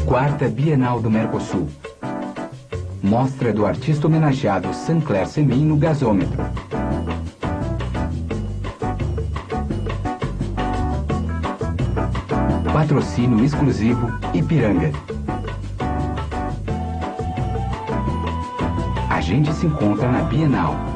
4ª Bienal do Mercosul. Mostra do artista homenageado Sancler Semin no gasômetro. Patrocínio exclusivo Ipiranga. A gente se encontra na Bienal.